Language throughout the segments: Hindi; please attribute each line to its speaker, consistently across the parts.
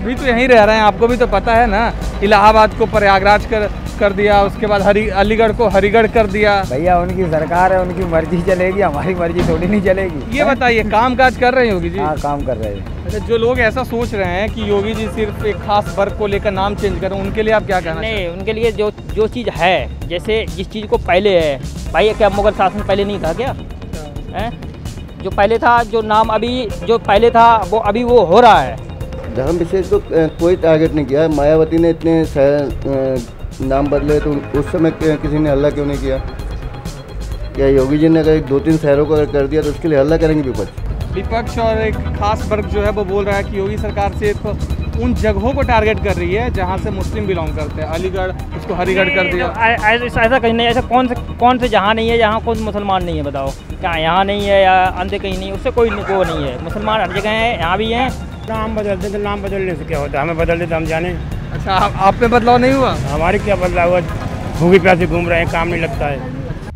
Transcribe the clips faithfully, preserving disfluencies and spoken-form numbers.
Speaker 1: भी तो यहीं रह रहे हैं, आपको भी तो पता है ना। इलाहाबाद को प्रयागराज कर कर दिया, उसके बाद हरी अलीगढ़ को हरिगढ़ कर दिया।
Speaker 2: भैया उनकी सरकार है, उनकी मर्जी चलेगी, हमारी मर्जी थोड़ी नहीं चलेगी।
Speaker 1: ये बताइए, काम काज कर रहे हैं योगी जी?
Speaker 2: हाँ, काम कर रहे हैं।
Speaker 1: अच्छा, जो लोग ऐसा सोच रहे हैं कि योगी जी सिर्फ एक खास वर्ग को लेकर नाम चेंज करें, उनके लिए आप क्या कहना?
Speaker 3: नहीं, उनके लिए जो जो चीज़ है, जैसे जिस चीज़ को पहले है भाई, क्या मुगल शासन पहले नहीं था क्या? है जो पहले था, जो नाम अभी जो पहले था वो अभी वो हो रहा है।
Speaker 4: धर्म विशेष को कोई टारगेट नहीं किया। मायावती ने इतने शहर नाम बदले तो उस समय किसी ने हल्ला क्यों नहीं किया? क्या योगी जी ने अगर दो तीन शहरों को अगर कर दिया तो उसके लिए हल्ला करेंगे विपक्ष?
Speaker 1: विपक्ष और एक खास वर्ग जो है वो बोल रहा है कि योगी सरकार सिर्फ उन जगहों को टारगेट कर रही है जहां से मुस्लिम बिलोंग करते हैं। अलीगढ़, उसको हरिगढ़ कर दिया।
Speaker 3: ऐसा कहीं नहीं, ऐसा कौन से कौन से जहाँ नहीं है जहाँ कोई मुसलमान नहीं है? बताओ, क्या यहाँ नहीं है या अंदर कहीं नहीं? उससे कोई वो नहीं है। मुसलमान हर जगह हैं, यहाँ भी हैं।
Speaker 2: नाम बदल दे तो नाम बदलने से क्या होता है? हमें बदल दे तो हम जाने।
Speaker 1: अच्छा, आप में बदलाव नहीं हुआ?
Speaker 2: हमारी क्या बदलाव हुआ? भूखी प्यासे घूम रहे हैं, काम नहीं लगता है।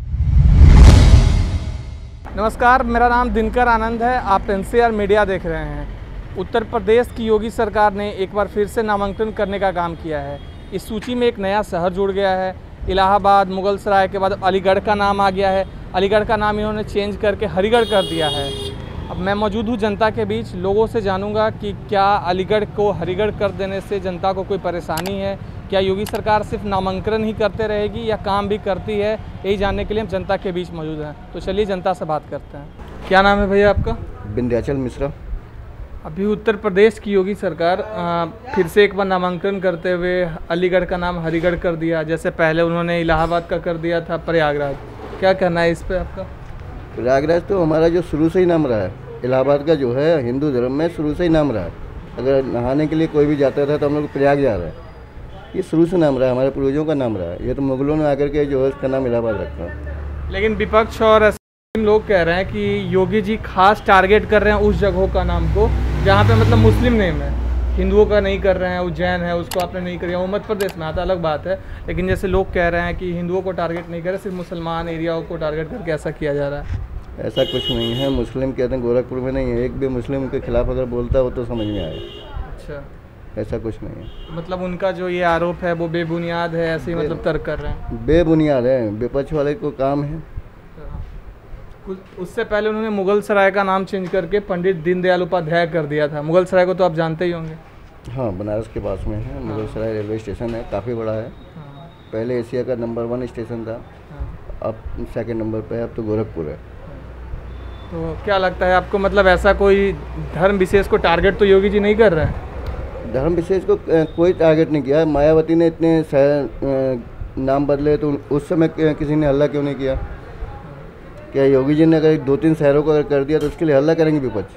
Speaker 1: नमस्कार, मेरा नाम दिनकर आनंद है। आप एनसीआर मीडिया देख रहे हैं। उत्तर प्रदेश की योगी सरकार ने एक बार फिर से नामांकन करने का काम किया है। इस सूची में एक नया शहर जुड़ गया है। इलाहाबाद, मुगल सराय के बाद अलीगढ़ का नाम आ गया है। अलीगढ़ का नाम इन्होंने चेंज करके हरिगढ़ कर दिया है। अब मैं मौजूद हूँ जनता के बीच, लोगों से जानूंगा कि क्या अलीगढ़ को हरिगढ़ कर देने से जनता को कोई परेशानी है? क्या योगी सरकार सिर्फ नामांकन ही करते रहेगी या काम भी करती है? यही जानने के लिए हम जनता के बीच मौजूद हैं। तो चलिए जनता से बात करते हैं। क्या नाम है भैया आपका?
Speaker 4: विंध्याचल मिश्रा।
Speaker 1: अभी उत्तर प्रदेश की योगी सरकार आ, फिर से एक बार नामांकन करते हुए अलीगढ़ का नाम हरिगढ़ कर दिया, जैसे पहले उन्होंने इलाहाबाद का कर दिया था प्रयागराज। क्या कहना है इस पे आपका?
Speaker 4: प्रयागराज तो हमारा जो शुरू से ही नाम रहा है। इलाहाबाद का जो है हिंदू धर्म में शुरू से ही नाम रहा है। अगर नहाने के लिए कोई भी जाता था तो हम लोग प्रयाग जा रहे हैं। ये शुरू से नाम रहा है, हमारे पूर्वजों का नाम रहा है। ये तो मुगलों ने आकर के जो है उसका नाम इलाहाबाद रखा।
Speaker 1: लेकिन विपक्ष और लोग कह रहे हैं कि योगी जी खास टारगेट कर रहे हैं उस जगहों का नाम को जहाँ पे मतलब मुस्लिम नेम है, हिंदुओं का नहीं कर रहे हैं। उज्जैन है, उसको आपने नहीं किया। वो मध्य प्रदेश में आता, अलग बात है। लेकिन जैसे लोग कह रहे हैं कि हिंदुओं को टारगेट नहीं कर रहे, सिर्फ मुसलमान एरियाओं को टारगेट करके ऐसा किया जा रहा है।
Speaker 4: ऐसा कुछ नहीं है। मुस्लिम कहते हैं गोरखपुर में नहीं है। एक भी मुस्लिम के खिलाफ अगर बोलता है वो तो समझ में आए।
Speaker 1: अच्छा,
Speaker 4: ऐसा कुछ नहीं है।
Speaker 1: मतलब उनका जो ये आरोप है वो बेबुनियाद है, ऐसे ही मतलब तर्क कर रहे हैं।
Speaker 4: बेबुनियाद है, विपक्ष वाले को काम है।
Speaker 1: कुछ उससे पहले उन्होंने मुगल सराय का नाम चेंज करके पंडित दीनदयाल उपाध्याय कर दिया था। मुगल सराय को तो आप जानते ही होंगे।
Speaker 4: हाँ, बनारस के पास में है। मुगल सराय रेलवे स्टेशन है, काफ़ी बड़ा है।
Speaker 1: हाँ।
Speaker 4: पहले एशिया का नंबर वन स्टेशन था। हाँ। अब सेकंड नंबर पे है, अब तो गोरखपुर है।
Speaker 1: तो क्या लगता है आपको, मतलब ऐसा कोई धर्म विशेष को टारगेट तो योगी जी नहीं कर रहे हैं?
Speaker 4: धर्म विशेष को कोई टारगेट नहीं किया। मायावती ने इतने शहर नाम बदले तो उस समय किसी ने हल्ला क्यों नहीं किया? क्या योगी जी ने अगर दो तीन शहरों को अगर कर दिया तो उसके लिए हल्ला करेंगे विपक्ष?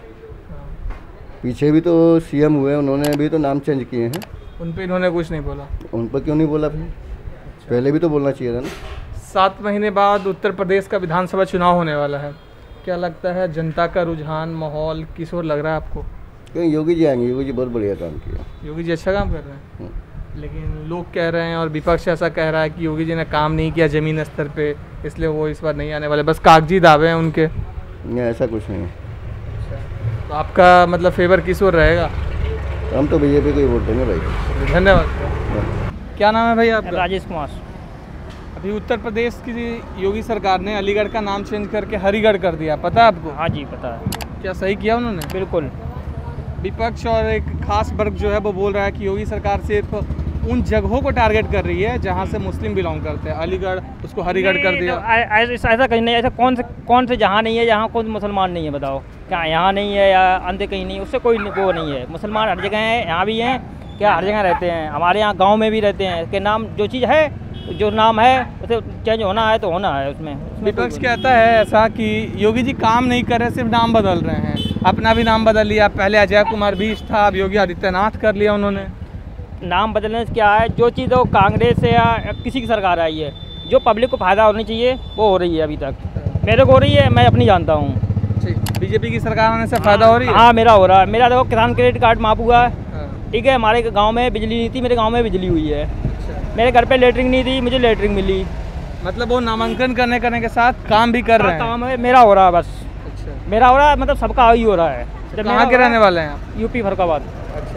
Speaker 4: पीछे भी तो सीएम हुए, उन्होंने भी तो नाम चेंज किए हैं।
Speaker 1: उन पर इन्होंने कुछ नहीं बोला?
Speaker 4: उन पर क्यों नहीं बोला? फिर पहले भी तो बोलना चाहिए था ना।
Speaker 1: सात महीने बाद उत्तर प्रदेश का विधानसभा चुनाव होने वाला है। क्या लगता है जनता का रुझान, माहौल किस ओर लग रहा है आपको?
Speaker 4: क्यों योगी जी आएंगे? योगी जी बहुत बढ़िया काम किया।
Speaker 1: योगी जी अच्छा काम कर रहे हैं। लेकिन लोग कह रहे हैं और विपक्ष ऐसा कह रहा है कि योगी जी ने काम नहीं किया ज़मीन स्तर पे, इसलिए वो इस बार नहीं आने वाले, बस कागजी दावे हैं उनके।
Speaker 4: नहीं, ऐसा कुछ नहीं।
Speaker 1: अच्छा, तो आपका मतलब फेवर किस ओर रहेगा?
Speaker 4: हम तो बीजेपी को ही वोट देंगे भाई।
Speaker 1: धन्यवाद। क्या नाम है भाई आपका?
Speaker 3: राजेश कुमार।
Speaker 1: अभी उत्तर प्रदेश की योगी सरकार ने अलीगढ़ का नाम चेंज करके हरिगढ़ कर दिया, पता है आपको?
Speaker 3: हाँ जी, पता है।
Speaker 1: क्या सही किया उन्होंने?
Speaker 3: बिल्कुल।
Speaker 1: विपक्ष और एक खास वर्ग जो है वो बोल रहा है कि योगी सरकार सिर्फ उन जगहों को टारगेट कर रही है जहां से मुस्लिम बिलोंग करते हैं। अलीगढ़, उसको हरिगढ़ कर दिया।
Speaker 3: ऐसा कहीं नहीं, ऐसा कौन से कौन से जहाँ नहीं है जहाँ कोई मुसलमान नहीं है? बताओ, क्या यहाँ नहीं है या अंदर कहीं नहीं? उससे कोई वो नहीं है। मुसलमान हर जगह हैं, यहाँ भी हैं। क्या हर जगह रहते हैं? हमारे यहाँ गाँव में भी रहते हैं। कि नाम जो चीज़ है, जो नाम है उसे चेंज होना है तो होना है। उसमें
Speaker 1: विपक्ष कहता है ऐसा कि योगी जी काम नहीं कर रहे, सिर्फ नाम बदल रहे हैं। अपना भी नाम बदल लिया, पहले अजय कुमार बीस था, अब योगी आदित्यनाथ कर लिया उन्होंने।
Speaker 3: नाम बदलने से क्या है? जो चीज़ वो कांग्रेस से या किसी की सरकार आई है, जो पब्लिक को फ़ायदा होनी चाहिए वो हो रही है। अभी तक मेरे को हो रही है, मैं अपनी जानता हूँ।
Speaker 1: बीजेपी की सरकार आने से फ़ायदा हो रही है?
Speaker 3: हाँ, मेरा हो रहा है। मेरा देखो किसान क्रेडिट कार्ड माफ हुआ है, ठीक है। हमारे गाँव में बिजली नहीं थी, मेरे गाँव में बिजली हुई है। मेरे घर पे लेटरिंग नहीं थी, मुझे लेटरिंग मिली।
Speaker 1: मतलब वो नामांकन करने करने के साथ काम भी कर रहे हैं?
Speaker 3: काम है, मेरा हो रहा है बस। अच्छा, मेरा हो रहा है, मतलब सबका ही हो रहा है।
Speaker 1: कहाँ के रहने वाले हैं आप?
Speaker 3: यूपी फरुखाबाद।
Speaker 1: अच्छा,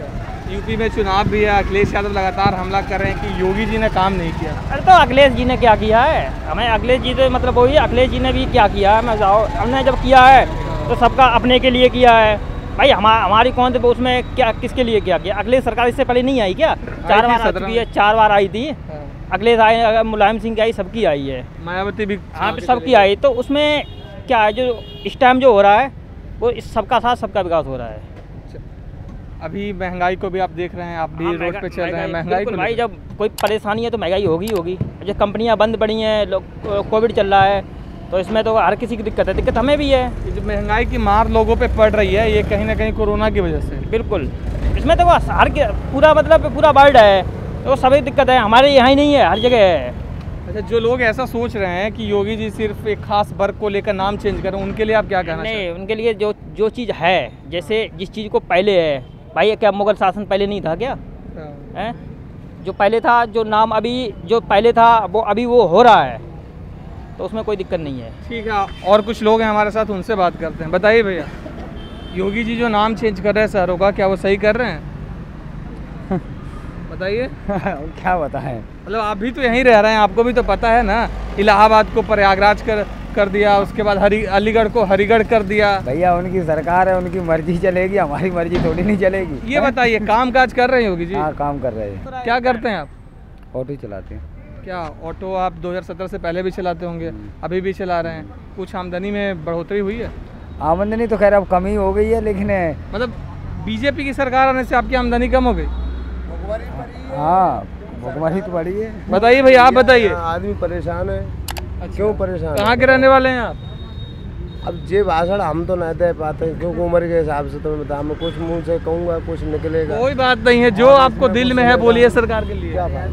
Speaker 1: यूपी में चुनाव भी है, अखिलेश यादव लगातार हमला कर रहे हैं कि योगी जी ने काम नहीं किया।
Speaker 3: अरे तो अखिलेश जी ने क्या किया है? हमें अखिलेश जी तो मतलब वही अखिलेश जी ने भी क्या किया है? मैं जाओ हमने जब किया है तो सबका अपने के लिए किया है भाई। हम हमारी कौन थे उसमें क्या, किसके लिए क्या किया? अखिलेश सरकार इससे पहले नहीं आई क्या? चार बार आ चुकी है, चार बार आई थी। अखिलेश आए, अगर मुलायम सिंह की आई, सबकी आई है,
Speaker 1: मायावती भी
Speaker 3: हाँ सबकी आई। तो उसमें क्या है, जो इस टाइम जो हो रहा है वो इस सबका साथ सबका विकास हो रहा है।
Speaker 1: अभी महंगाई को भी आप देख रहे हैं, आप भी
Speaker 3: हाँ,
Speaker 1: रोड पे चल रहे हैं, महंगाई को
Speaker 3: भाई जब कोई परेशानी है तो महंगाई होगी होगी। जो कंपनियां बंद पड़ी हैं, लोग कोविड चल रहा है, तो इसमें तो हर किसी की दिक्कत है, दिक्कत हमें भी है।
Speaker 1: ये जो महंगाई की मार लोगों पे पड़ रही है, ये कहीं ना कहीं कोरोना की वजह से।
Speaker 3: बिल्कुल, इसमें तो वो हर पूरा मतलब पूरा वर्ल्ड है, तो सभी दिक्कत है, हमारे यहाँ ही नहीं है, हर जगह है।
Speaker 1: अच्छा, जो लोग ऐसा सोच रहे हैं कि योगी जी सिर्फ एक खास वर्ग को लेकर नाम चेंज करें, उनके लिए आप क्या कहना चाहते हैं?
Speaker 3: नहीं, उनके लिए जो जो चीज़ है, जैसे जिस चीज़ को पहले है भाई, क्या मुगल शासन पहले नहीं था क्या? है जो पहले था, जो नाम अभी जो पहले था वो अभी वो हो रहा है, तो उसमें कोई दिक्कत नहीं है।
Speaker 1: ठीक है, और कुछ लोग हैं हमारे साथ, उनसे बात करते हैं। बताइए भैया, योगी जी जो नाम चेंज कर रहे हैं शहरों का, क्या वो सही कर रहे हैं? बताइए।
Speaker 2: क्या बताएं?
Speaker 1: मतलब आप भी तो यहीं रह रहे हैं, आपको भी तो पता है ना। इलाहाबाद को प्रयागराज कर कर दिया, उसके बाद हरी अलीगढ़ को हरिगढ़ कर दिया।
Speaker 2: भैया उनकी सरकार है, उनकी मर्जी चलेगी, हमारी मर्जी थोड़ी नहीं चलेगी।
Speaker 1: ये बताइए, काम काज कर रहे हैं योगी जी?
Speaker 2: हाँ, काम कर रहे हैं।
Speaker 1: क्या करते हैं आप?
Speaker 2: ऑटो चलाते हैं।
Speaker 1: क्या ऑटो आप दो हज़ार सत्रह से पहले भी चलाते होंगे, अभी भी चला रहे हैं? कुछ आमदनी में बढ़ोतरी हुई है?
Speaker 2: आमदनी तो खैर अब कम ही हो गई है, लेकिन
Speaker 1: मतलब बीजेपी की सरकार आने से आपकी आमदनी कम हो गई?
Speaker 2: हाँ, भुखमरी तो बढ़ी है।
Speaker 1: बताइए भैया, आप बताइए।
Speaker 5: आदमी परेशान है।
Speaker 1: अच्छा,
Speaker 5: क्यों परेशान?
Speaker 1: कहाँ के रहने वाले हैं आप?
Speaker 5: अब जे भाषण हम तो नहीं दे पाते, क्योंकि उम्र के हिसाब से तो मैं बता, मैं कुछ मुंह से कहूँगा कुछ निकलेगा।
Speaker 1: कोई बात नहीं है, जो आपको दिल में है बोलिए सरकार के लिए।
Speaker 5: क्या बात?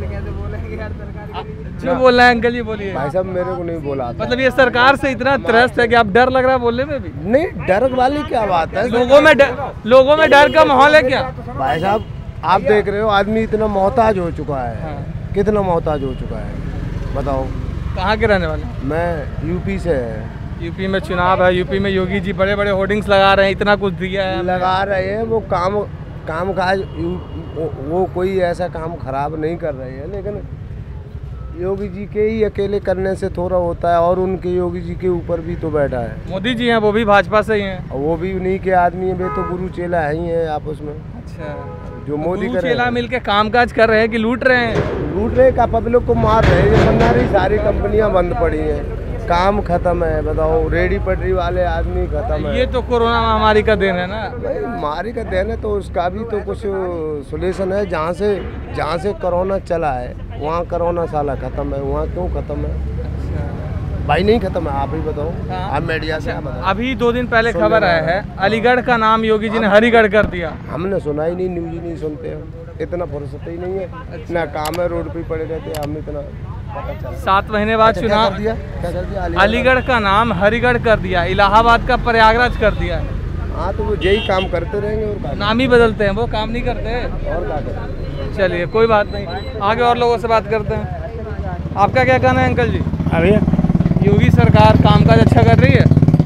Speaker 1: जो बोल रहे हैं अंकल जी बोलिए।
Speaker 5: भाई साहब मेरे को नहीं बोला था।
Speaker 1: मतलब ये सरकार से इतना त्रस्त है कि आप डर लग रहा है बोलने में भी?
Speaker 5: नहीं, डर वाली क्या बात है?
Speaker 1: लोगों में डर, लोगों में डर का माहौल है क्या?
Speaker 5: भाई साहब आप देख रहे हो, आदमी इतना मोहताज हो चुका है।
Speaker 1: हाँ।
Speaker 5: कितना मोहताज हो चुका है बताओ।
Speaker 1: कहाँ के रहने वाले?
Speaker 5: मैं यूपी से है।
Speaker 1: यूपी में चुनाव है, यूपी में योगी जी बड़े बड़े होर्डिंग्स लगा रहे हैं, इतना कुछ दिया है।
Speaker 5: लगा रहे हैं, वो काम काम काज वो, वो कोई ऐसा काम खराब नहीं कर रहे हैं, लेकिन योगी जी के ही अकेले करने से थोड़ा होता है, और उनके योगी जी के ऊपर भी तो बैठा है
Speaker 1: मोदी जी हैं, वो भी भाजपा से ही हैं।
Speaker 5: और वो भी उन्हीं के आदमी हैं, वे तो गुरु चेला है ही हैं आपस में।
Speaker 1: अच्छा,
Speaker 5: जो मोदी
Speaker 1: गुरु
Speaker 5: कर
Speaker 1: चेला मिलके कामकाज कर रहे हैं कि लूट रहे हैं?
Speaker 5: लूट रहे का, पब्लिक को मार रहे हैं। बंदा रही सारी कंपनियां बंद पड़ी हैं, काम खत्म है। बताओ, रेडी पटरी वाले आदमी खत्म है।
Speaker 1: ये तो कोरोना महामारी का देन है ना
Speaker 5: भाई, महामारी का देन है, तो उसका भी तो कुछ सोल्यूशन है। जहाँ से जहाँ से कोरोना चला है वहाँ कोरोना साला खत्म है, वहाँ क्यों खत्म है? भाई नहीं खत्म है, आप ही बताओ।
Speaker 1: हाँ।
Speaker 5: आप मीडिया से बताओ।
Speaker 1: अभी दो दिन पहले खबर आया है, अलीगढ़ का नाम योगी जी ने हरिगढ़ कर दिया।
Speaker 5: हमने सुना ही नहीं, न्यूज ही नहीं सुनते हम, इतना फुर्सत ही नहीं है। इतना काम है, रोड पे पड़े रहते हैं, हम इतना
Speaker 1: सात महीने बाद
Speaker 5: अच्छा,
Speaker 1: चुनाव,
Speaker 5: क्या कर दिया? क्या कर दिया?
Speaker 1: अलीगढ़ का नाम हरिगढ़ कर दिया, इलाहाबाद का प्रयागराज कर दिया।
Speaker 5: हाँ, तो वो यही काम करते रहेंगे और क्या?
Speaker 1: नाम ही बदलते हैं, वो काम नहीं करते।
Speaker 5: और क्या करें?
Speaker 1: चलिए कोई बात नहीं, आगे और लोगों से बात करते हैं। आपका क्या कहना है अंकल जी?
Speaker 6: अभी
Speaker 1: योगी सरकार कामकाज अच्छा कर रही है?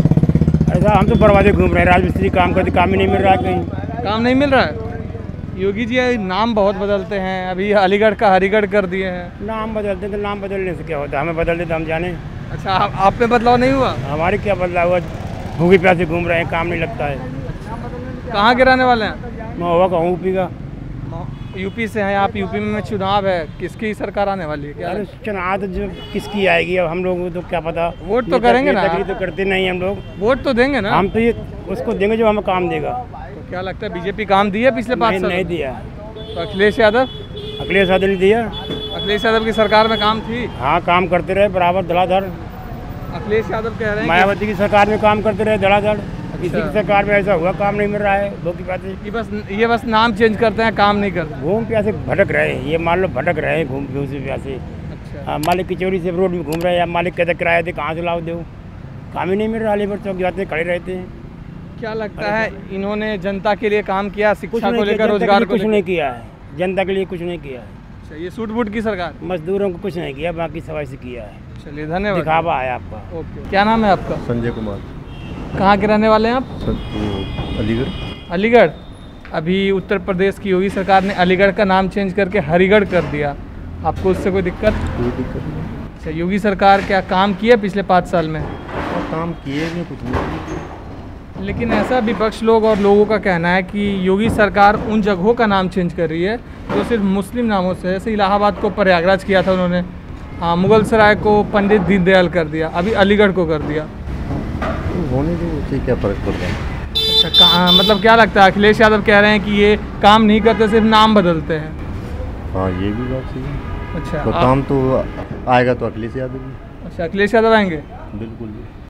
Speaker 6: ऐसा हम तो बर्बादे घूम रहे हैं, राजमिस्त्री काम करते, काम ही नहीं मिल रहा है, कहीं
Speaker 1: काम नहीं मिल रहा है। योगी जी नाम बहुत बदलते हैं, अभी अलीगढ़ का हरिगढ़ कर दिए हैं।
Speaker 6: नाम बदलते तो नाम बदलने से क्या होता है, हमें बदल देते हम जाने।
Speaker 1: अच्छा, आप, आप में बदलाव नहीं हुआ?
Speaker 6: हमारे क्या बदलाव हुआ, भूखी प्यासे घूम रहे हैं, काम नहीं लगता है।
Speaker 1: कहाँ के रहने वाले हैं?
Speaker 6: मैं हुआ कहूँ यूपी का।
Speaker 1: यूपी से हैं आप, यूपी में चुनाव है, किसकी सरकार आने वाली है? क्या
Speaker 6: अरे चुनाव तो जो किसकी आएगी, अब हम लोगों को तो क्या पता।
Speaker 1: वोट तो करेंगे ना?
Speaker 6: तकलीफ तो करते नहीं हम लोग,
Speaker 1: वोट तो देंगे ना?
Speaker 6: हम तो ये उसको देंगे जो हमें काम देगा।
Speaker 1: तो क्या लगता है बीजेपी काम दी है पिछले पाँच
Speaker 6: नहीं,
Speaker 1: साल?
Speaker 6: नहीं दिया।
Speaker 1: तो अखिलेश यादव
Speaker 6: अखिलेश यादव ने दिया।
Speaker 1: अखिलेश यादव की सरकार में काम थी?
Speaker 6: हाँ, काम करते रहे बराबर धड़ाधड़।
Speaker 1: अखिलेश यादव कह रहे हैं
Speaker 6: मायावती की सरकार में काम करते रहे धड़ाधड़, इसी की सरकार में ऐसा हुआ, काम नहीं मिल रहा है। दो की बात है
Speaker 1: कि बस ये बस नाम चेंज करते हैं, काम नहीं करते।
Speaker 6: घूम प्यासे भटक रहे हैं, ये मान लो भटक रहे हैं घूम घूम से प्यासे।
Speaker 1: अच्छा,
Speaker 6: हाँ, मालिक की चोरी से रोड में घूम रहे हैं, या मालिक कहते किराए दे कहाँ से लाओ दो, काम ही नहीं मिल रहा। लेबर चौक जाते खड़े रहते हैं।
Speaker 1: क्या लगता है इन्होंने जनता के लिए काम किया,
Speaker 6: कुछ
Speaker 1: शिक्षा को
Speaker 6: नहीं
Speaker 1: लेकर,
Speaker 6: किया, जनता के
Speaker 1: रोजगार
Speaker 6: लिए
Speaker 1: को
Speaker 6: कुछ
Speaker 1: लेकर?
Speaker 6: नहीं किया है, जनता के लिए कुछ नहीं किया है।
Speaker 1: अच्छा, ये सूट बूट की सरकार?
Speaker 6: मजदूरों को कुछ नहीं किया, बाकी सवाई से किया है।
Speaker 1: चलिए धन्यवाद।
Speaker 6: दिखावा है आपका।
Speaker 1: ओके, क्या नाम है आपका?
Speaker 5: संजय कुमार,
Speaker 1: कहाँ के रहने वाले हैं आप?
Speaker 5: अलीगढ़।
Speaker 1: अलीगढ़। अभी उत्तर प्रदेश की योगी सरकार ने अलीगढ़ का नाम चेंज करके हरिगढ़ कर दिया, आपको उससे कोई दिक्कत?
Speaker 7: कोई दिक्कत नहीं।
Speaker 1: अच्छा, योगी सरकार क्या काम किया पिछले पाँच साल में?
Speaker 7: और काम किए नहीं, कुछ नहीं।
Speaker 1: लेकिन ऐसा विपक्ष लोग और लोगों का कहना है कि योगी सरकार उन जगहों का नाम चेंज कर रही है जो सिर्फ मुस्लिम नामों से, जैसे इलाहाबाद को प्रयागराज किया था उन्होंने, हाँ, मुगल सराय को पंडित दीनदयाल कर दिया, अभी अलीगढ़ को कर दिया।
Speaker 7: तो होने दो, उससे क्या फ़र्क पड़ रहा है।
Speaker 1: अच्छा, कहाँ मतलब क्या लगता है, अखिलेश यादव कह रहे हैं कि ये काम नहीं करते, सिर्फ नाम बदलते हैं।
Speaker 7: हाँ, ये भी बात सही है।
Speaker 1: अच्छा,
Speaker 7: तो
Speaker 1: आप-
Speaker 7: काम तो आएगा तो अखिलेश यादव भी।
Speaker 1: अच्छा, अखिलेश यादव आएंगे?
Speaker 7: बिल्कुल भी।